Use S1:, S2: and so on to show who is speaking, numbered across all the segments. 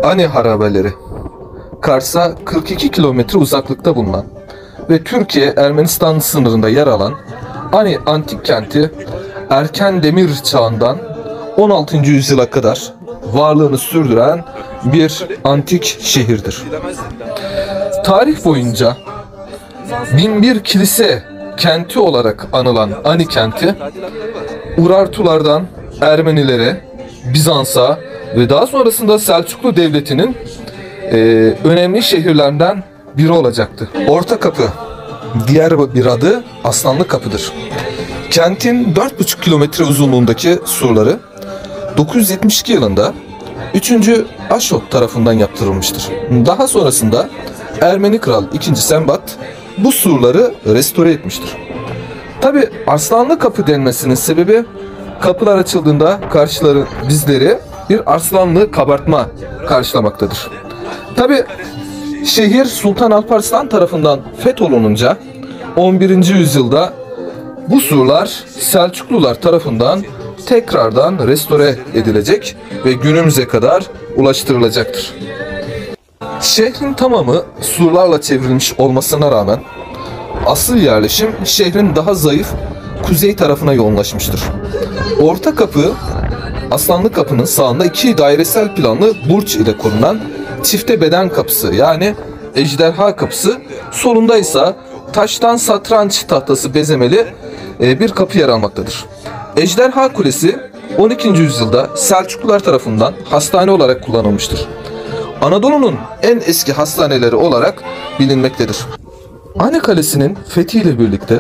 S1: Ani harabeleri, Kars'a 42 kilometre uzaklıkta bulunan ve Türkiye-Ermenistan sınırında yer alan Ani antik kenti erken demir çağından 16. yüzyıla kadar varlığını sürdüren bir antik şehirdir. Tarih boyunca 1001 kilise kenti olarak anılan Ani kenti, Urartulardan Ermenilere, Bizans'a ve daha sonrasında Selçuklu Devleti'nin önemli şehirlerinden biri olacaktı. Orta Kapı, diğer bir adı Aslanlı Kapı'dır. Kentin 4,5 kilometre uzunluğundaki surları 972 yılında 3. Aşot tarafından yaptırılmıştır. Daha sonrasında Ermeni Kral 2. Sembat bu surları restore etmiştir. Tabi Arslanlı Kapı denmesinin sebebi, kapılar açıldığında bizleri bir arslanlı kabartma karşılamaktadır. Tabi şehir Sultan Alparslan tarafından fetholununca 11. yüzyılda bu surlar Selçuklular tarafından tekrardan restore edilecek ve günümüze kadar ulaştırılacaktır. Şehrin tamamı surlarla çevrilmiş olmasına rağmen asıl yerleşim şehrin daha zayıf kuzey tarafına yoğunlaşmıştır. Orta Kapı, Aslanlı Kapı'nın sağında iki dairesel planlı burç ile korunan çifte beden kapısı yani ejderha kapısı, solunda ise taştan satranç tahtası bezemeli bir kapı yer almaktadır. Ejderha Kulesi 12. yüzyılda Selçuklular tarafından hastane olarak kullanılmıştır. Anadolu'nun en eski hastaneleri olarak bilinmektedir. Ani Kalesi'nin fethiyle birlikte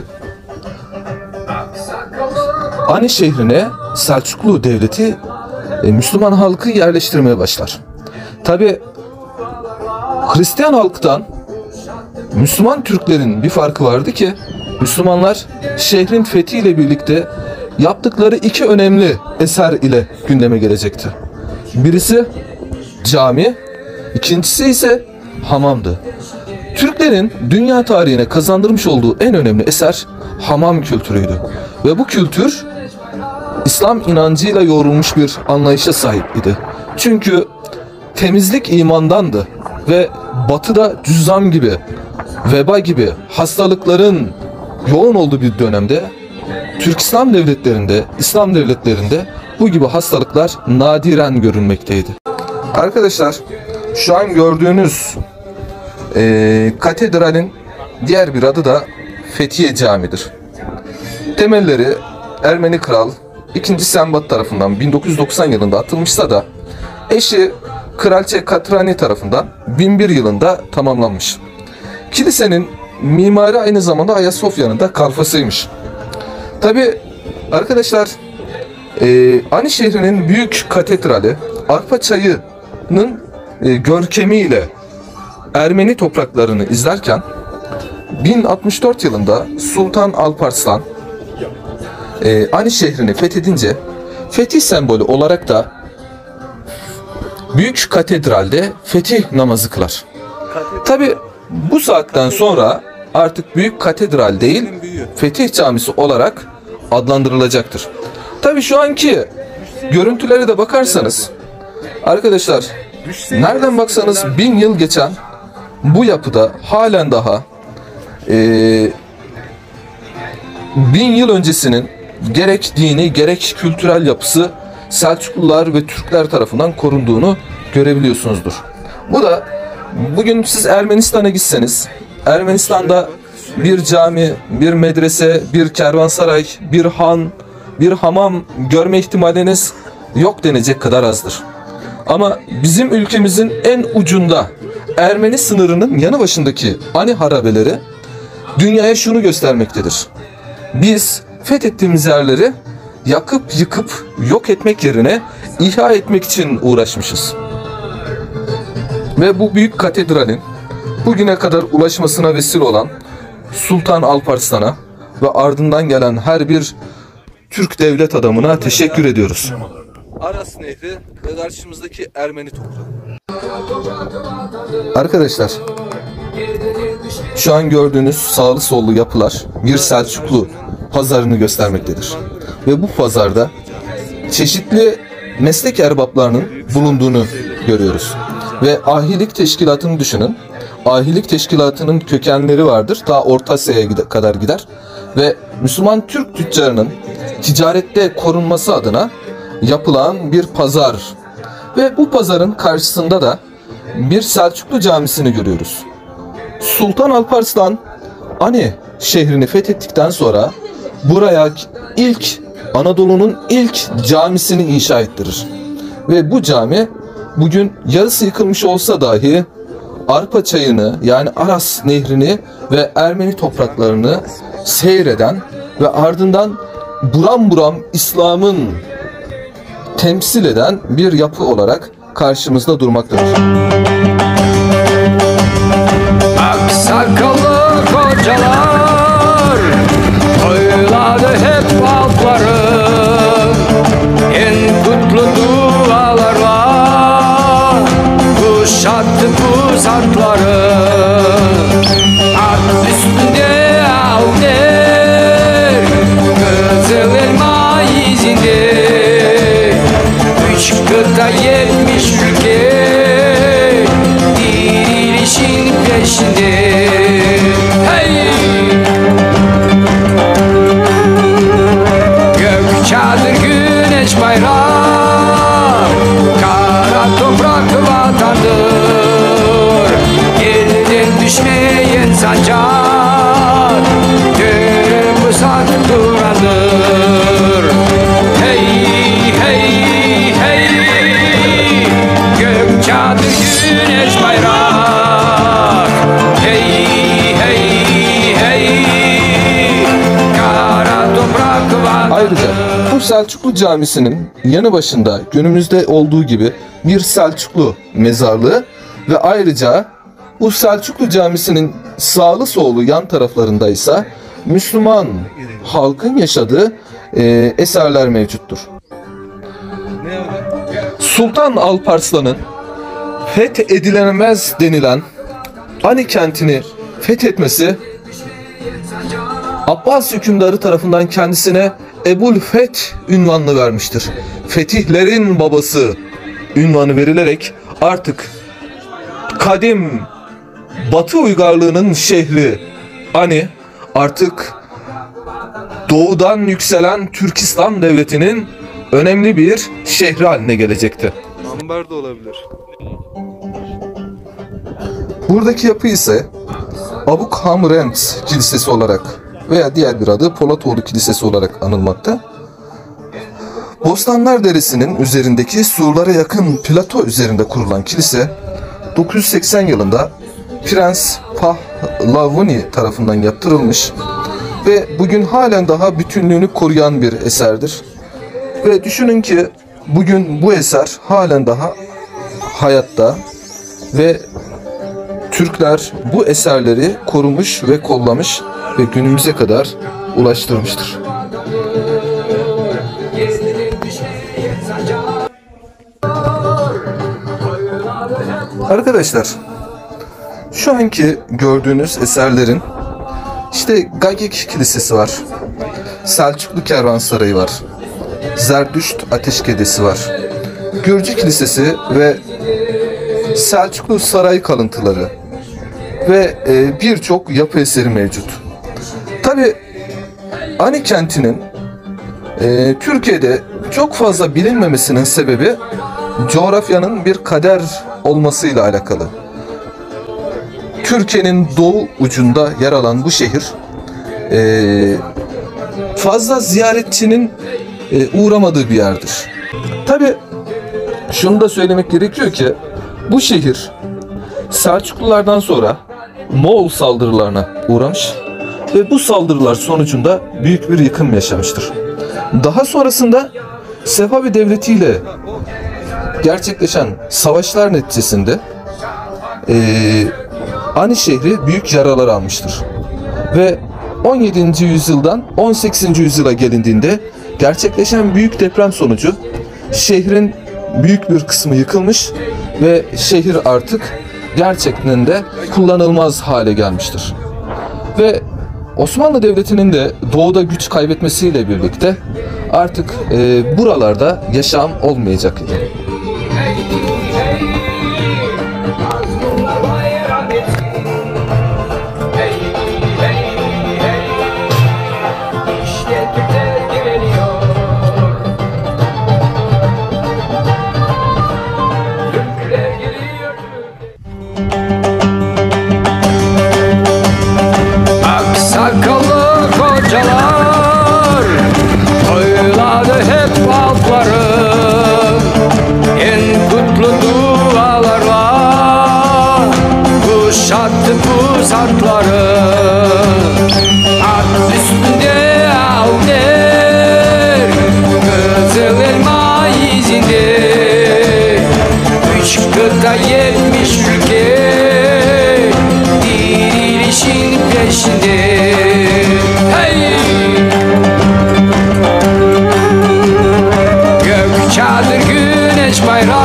S1: Ani şehrine Selçuklu Devleti Müslüman halkı yerleştirmeye başlar. Tabi Hristiyan halktan Müslüman Türklerin bir farkı vardı ki, Müslümanlar şehrin fethiyle birlikte yaptıkları iki önemli eser ile gündeme gelecekti. Birisi cami, ikincisi ise hamamdı. Türklerin dünya tarihine kazandırmış olduğu en önemli eser hamam kültürüydü. Ve bu kültür İslam inancıyla yoğrulmuş bir anlayışa sahip idi. Çünkü temizlik imandandı ve batıda cüzzam gibi, veba gibi hastalıkların yoğun olduğu bir dönemde Türk İslam devletlerinde, İslam devletlerinde bu gibi hastalıklar nadiren görülmekteydi. Arkadaşlar, şu an gördüğünüz katedralin diğer bir adı da Fethiye Camii'dir. Temelleri Ermeni Kral 2. Sembat tarafından 1990 yılında atılmışsa da eşi Kraliçe Katrani tarafından 1001 yılında tamamlanmış. Kilisenin mimari aynı zamanda Ayasofya'nın da kalfasıymış. Tabi arkadaşlar, Ani şehrinin büyük katedrali Arpa Çayı'nın görkemiyle Ermeni topraklarını izlerken 1064 yılında Sultan Alparslan Ani şehrini fethedince fetih sembolü olarak da büyük katedralde fetih namazı kılar. Tabi bu saatten sonra artık büyük katedral değil, Fetih Camisi olarak adlandırılacaktır. Tabi şu anki görüntülere de bakarsanız arkadaşlar, nereden baksanız 1000 yıl geçen bu yapıda halen daha 1000 yıl öncesinin gerek dini gerek kültürel yapısı Selçuklular ve Türkler tarafından korunduğunu görebiliyorsunuzdur. Bu da bugün siz Ermenistan'a gitseniz, Ermenistan'da bir cami, bir medrese, bir kervansaray, bir han, bir hamam görme ihtimaliniz yok denecek kadar azdır. Ama bizim ülkemizin en ucunda Ermeni sınırının yanı başındaki Ani harabeleri dünyaya şunu göstermektedir: biz fethettiğimiz yerleri yakıp yıkıp yok etmek yerine ihya etmek için uğraşmışız. Ve bu büyük katedralin bugüne kadar ulaşmasına vesile olan Sultan Alparslan'a ve ardından gelen her bir Türk devlet adamına teşekkür ediyoruz. Aras Nehri ve karşımızdaki Ermeni toprağı. Arkadaşlar, şu an gördüğünüz sağlı sollu yapılar bir Selçuklu pazarını göstermektedir. Ve bu pazarda çeşitli meslek erbaplarının bulunduğunu görüyoruz. Ve ahilik teşkilatını düşünün. Ahilik teşkilatının kökenleri vardır. Ta Orta Asya'ya kadar gider. Ve Müslüman Türk tüccarının ticarette korunması adına yapılan bir pazar. Ve bu pazarın karşısında da bir Selçuklu camisini görüyoruz. Sultan Alparslan Ani şehrini fethettikten sonra buraya Anadolu'nun ilk camisini inşa ettirir. Ve bu cami bugün yarısı yıkılmış olsa dahi Arpa çayını, yani Aras nehrini ve Ermeni topraklarını seyreden ve ardından buram buram İslam'ın temsil eden bir yapı olarak karşımızda durmaktadır.
S2: Aksakallı kocalar toyladı hep altları, en kutlu dualarla kuşattı bu zatları. At üstünde alder, kızıl elma izinde, 3 kıta 70 ülke dirilişin peşinde. Hey! Gök çadır, güneş bayrak, kara toprak vatandır, elden düşmeyen sancak, görür bu saat durandır. Hey, hey, hey! Gök çadır, güneş bayrak, hey, hey, hey! Kara toprak vatandır.
S1: Ayrıca bu Selçuklu Camisi'nin yanı başında günümüzde olduğu gibi bir Selçuklu mezarlığı ve ayrıca bu Selçuklu Camisi'nin sağlı sollu yan taraflarında ise Müslüman halkın yaşadığı eserler mevcuttur. Sultan Alparslan'ın fethedilemez denilen Ani kentini fethetmesi Abbas hükümdarı tarafından kendisine Ebul Feth ünvanını vermiştir. Fetihlerin babası ünvanı verilerek artık kadim Batı uygarlığının şehri Ani artık doğudan yükselen Türkistan devletinin önemli bir şehri haline gelecekti.
S3: Ambar da olabilir.
S1: Buradaki yapı ise Abuk Hamrent Kilisesi olarak veya diğer bir adı Polatoğlu Kilisesi olarak anılmakta. Bostanlar Deresi'nin üzerindeki surlara yakın plato üzerinde kurulan kilise 980 yılında Prens Pahlavuni tarafından yaptırılmış ve bugün halen daha bütünlüğünü koruyan bir eserdir. Ve düşünün ki bugün bu eser halen daha hayatta ve Türkler bu eserleri korumuş ve kollamış ve günümüze kadar ulaştırmıştır. Arkadaşlar, şu anki gördüğünüz eserlerin işte Gagik Kilisesi var, Selçuklu Kervansarayı var, Zerdüşt Ateşkedesi var, Gürcü Kilisesi ve Selçuklu Saray kalıntıları ve birçok yapı eseri mevcut. Tabi Ani kentinin Türkiye'de çok fazla bilinmemesinin sebebi coğrafyanın bir kader olmasıyla alakalı. Türkiye'nin doğu ucunda yer alan bu şehir fazla ziyaretçinin uğramadığı bir yerdir. Tabi şunu da söylemek gerekiyor ki bu şehir Selçuklulardan sonra Moğol saldırılarına uğramış ve bu saldırılar sonucunda büyük bir yıkım yaşamıştır. Daha sonrasında Sefavi Devleti ile gerçekleşen savaşlar neticesinde Ani şehri büyük yaralar almıştır. Ve 17. yüzyıldan 18. yüzyıla gelindiğinde gerçekleşen büyük deprem sonucu şehrin büyük bir kısmı yıkılmış ve şehir artık gerçekten de kullanılmaz hale gelmiştir. Ve Osmanlı Devleti'nin de doğuda güç kaybetmesiyle birlikte artık buralarda yaşam olmayacak idi.
S2: bayrak,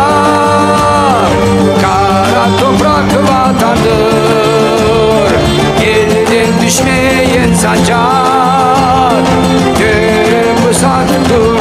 S2: kara toprak vatandır. Elden düşmeyen sancak, tüm bu sandık